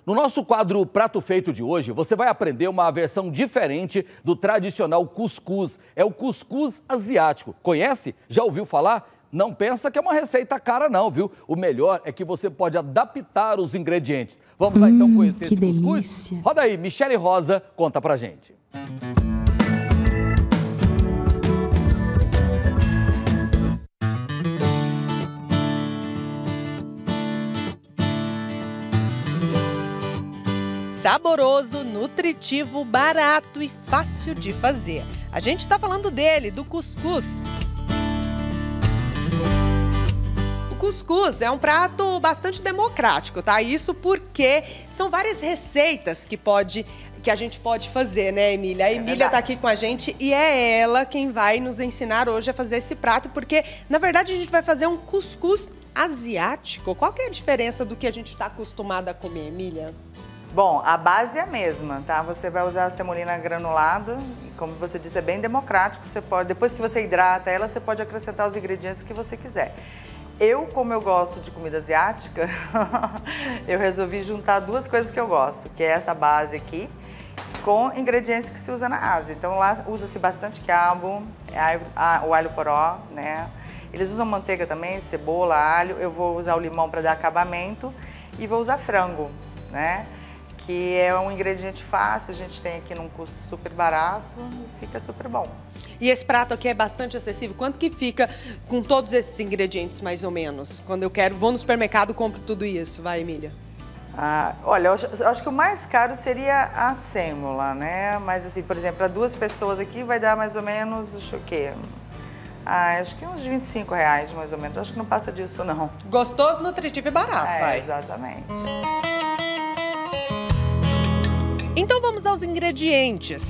No nosso quadro Prato Feito de hoje, você vai aprender uma versão diferente do tradicional cuscuz. É o cuscuz asiático. Conhece? Já ouviu falar? Não pensa que é uma receita cara não, viu? O melhor é que você pode adaptar os ingredientes. Vamos lá então conhecer esse cuscuz? Delícia. Roda aí, Michele Rosa conta pra gente. Saboroso, nutritivo, barato e fácil de fazer. A gente está falando dele, do cuscuz. O cuscuz é um prato bastante democrático, tá? Isso porque são várias receitas que a gente pode fazer, né, Emília? A Emília tá aqui com a gente e é ela quem vai nos ensinar hoje a fazer esse prato, porque, na verdade, a gente vai fazer um cuscuz asiático. Qual que é a diferença do que a gente está acostumada a comer, Emília? Bom, a base é a mesma, tá? Você vai usar a semolina granulada, como você disse, é bem democrático. Você pode, depois que você hidrata ela, você pode acrescentar os ingredientes que você quiser. Como eu gosto de comida asiática, eu resolvi juntar duas coisas que eu gosto, que é essa base aqui, com ingredientes que se usa na Ásia. Então lá usa-se bastante quiabo, o alho poró, né? Eles usam manteiga também, cebola, alho. Eu vou usar o limão para dar acabamento e vou usar frango, né? Que é um ingrediente fácil, a gente tem aqui num custo super barato e fica super bom. E esse prato aqui é bastante acessível. Quanto que fica com todos esses ingredientes, mais ou menos? Quando eu vou no supermercado e compro tudo isso. Vai, Emília. Olha, eu acho que o mais caro seria a sêmola, né? Mas assim, por exemplo, para duas pessoas aqui vai dar mais ou menos, acho que uns R$25, mais ou menos. Acho que não passa disso, não. Gostoso, nutritivo e barato, vai. Exatamente. Então vamos aos ingredientes.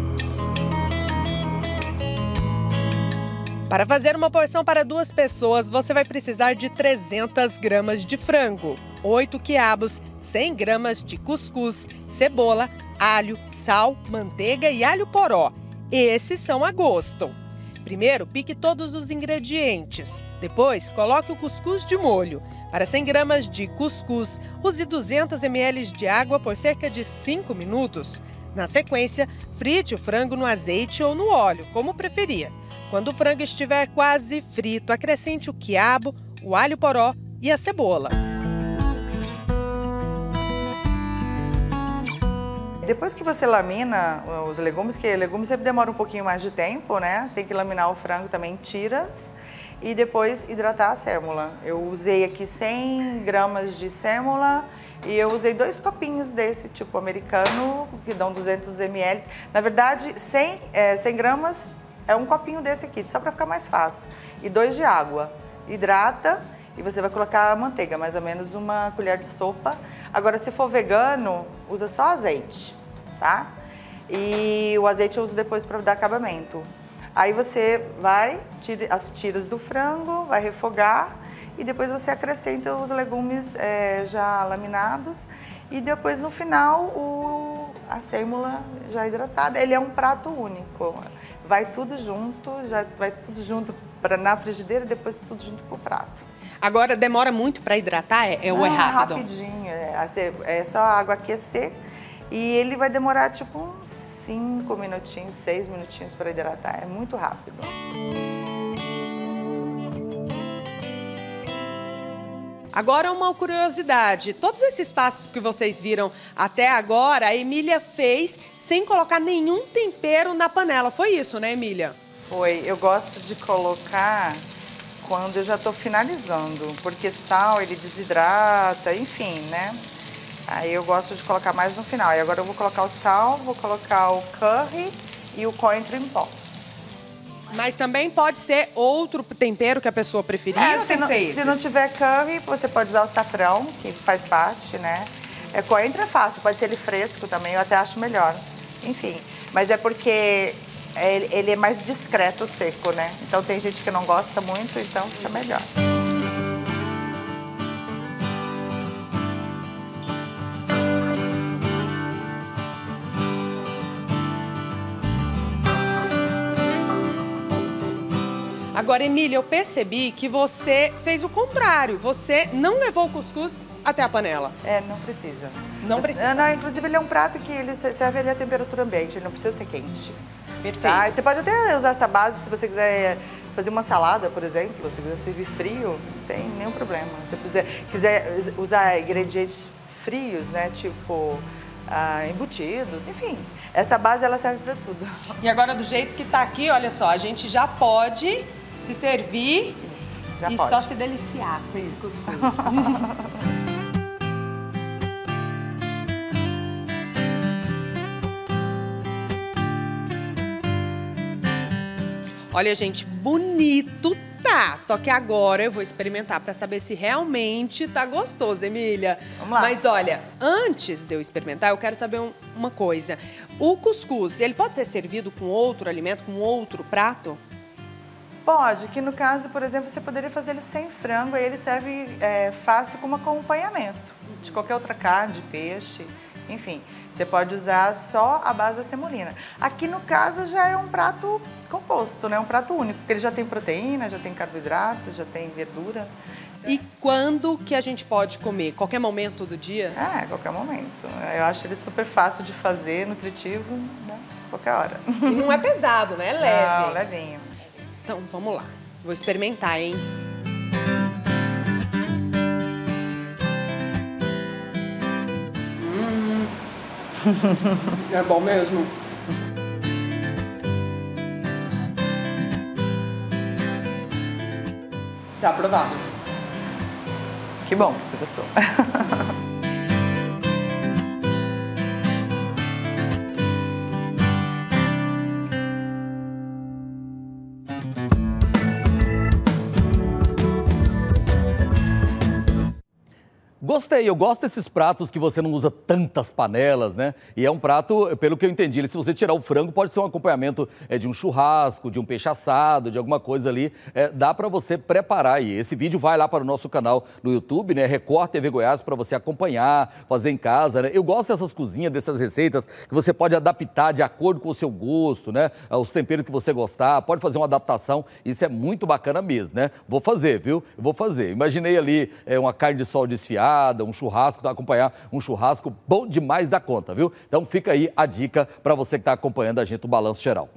Para fazer uma porção para duas pessoas, você vai precisar de 300 gramas de frango, 8 quiabos, 100 gramas de cuscuz, cebola, alho, sal, manteiga e alho poró. Esses são a gosto. Primeiro, pique todos os ingredientes. Depois, coloque o cuscuz de molho. Para 100 gramas de cuscuz, use 200 ml de água por cerca de 5 minutos. Na sequência, frite o frango no azeite ou no óleo, como preferir. Quando o frango estiver quase frito, acrescente o quiabo, o alho poró e a cebola. Depois que você lamina os legumes, que legumes sempre demora um pouquinho mais de tempo, né? Tem que laminar o frango também em tiras. E depois hidratar a sêmola. Eu usei aqui 100 gramas de sêmola e eu usei 2 copinhos desse tipo americano, que dão 200 ml. Na verdade, 100 gramas é um copinho desse aqui, só para ficar mais fácil. E 2 de água. Hidrata e você vai colocar a manteiga, mais ou menos uma colher de sopa. Agora, se for vegano, usa só azeite, tá? E o azeite eu uso depois para dar acabamento. Aí você vai, tira as tiras do frango, vai refogar e depois você acrescenta os legumes já laminados e depois no final a sêmola já hidratada. Ele é um prato único, vai tudo junto, na frigideira e depois tudo junto pro prato. Agora, demora muito para hidratar ou é rápido? Rapidinho, é só a água aquecer e ele vai demorar tipo uns 5 minutinhos, 6 minutinhos para hidratar. É muito rápido. Agora uma curiosidade. Todos esses passos que vocês viram até agora, a Emília fez sem colocar nenhum tempero na panela. Foi isso, né, Emília? Foi. Eu gosto de colocar quando eu já estou finalizando, porque sal, ele desidrata, enfim, né? Aí eu gosto de colocar mais no final. E agora eu vou colocar o sal, vou colocar o curry e o coentro em pó. Mas também pode ser outro tempero que a pessoa preferir ou tem que ser esses? Se não tiver curry, você pode usar o safrão, que faz parte, né? Coentro é fácil, pode ser ele fresco também, eu até acho melhor. Enfim, mas é porque ele é mais discreto, seco, né? Então tem gente que não gosta muito, então fica melhor. Agora, Emília, eu percebi que você fez o contrário. Você não levou o cuscuz até a panela? Não precisa. Não precisa? Não, inclusive ele é um prato que ele serve ali a temperatura ambiente, ele não precisa ser quente. Perfeito. Tá? Você pode até usar essa base se você quiser fazer uma salada, por exemplo, se quiser servir frio, não tem nenhum problema. Se você quiser usar ingredientes frios, né, tipo embutidos, enfim. Essa base ela serve para tudo. E agora do jeito que tá aqui, olha só, a gente já pode se servir Já e pode. só se deliciar com esse cuscuz. Olha, gente, bonito tá. Só que agora eu vou experimentar para saber se realmente tá gostoso, Emília. Vamos lá. Mas olha, antes de eu experimentar, eu quero saber uma coisa. O cuscuz, ele pode ser servido com outro alimento, com outro prato? Pode, que no caso, por exemplo, você poderia fazer ele sem frango, aí ele serve fácil como acompanhamento de qualquer outra carne, de peixe, enfim. Você pode usar só a base da semolina. Aqui no caso já é um prato composto, né? Um prato único, porque ele já tem proteína, já tem carboidrato, já tem verdura. E quando que a gente pode comer? Qualquer momento do dia? Qualquer momento. Eu acho ele super fácil de fazer, nutritivo, né? Qualquer hora. E não é pesado, né? É leve. Não, levinho. Então, vamos lá. Vou experimentar, hein? É bom mesmo. Tá aprovado. Que bom que você gostou. Gostei, eu gosto desses pratos que você não usa tantas panelas, né? E é um prato, pelo que eu entendi, se você tirar o frango, pode ser um acompanhamento de um churrasco, de um peixe assado, de alguma coisa ali. Dá para você preparar aí. Esse vídeo vai lá para o nosso canal no YouTube, né? Record TV Goiás, para você acompanhar, fazer em casa, né? Eu gosto dessas cozinhas, dessas receitas que você pode adaptar de acordo com o seu gosto, né? Os temperos que você gostar, pode fazer uma adaptação. Isso é muito bacana mesmo, né? Vou fazer, viu? Vou fazer. Imaginei ali uma carne de sol desfiada, um churrasco, para acompanhar um churrasco bom demais da conta, viu? Então fica aí a dica para você que está acompanhando a gente, o Balanço Geral.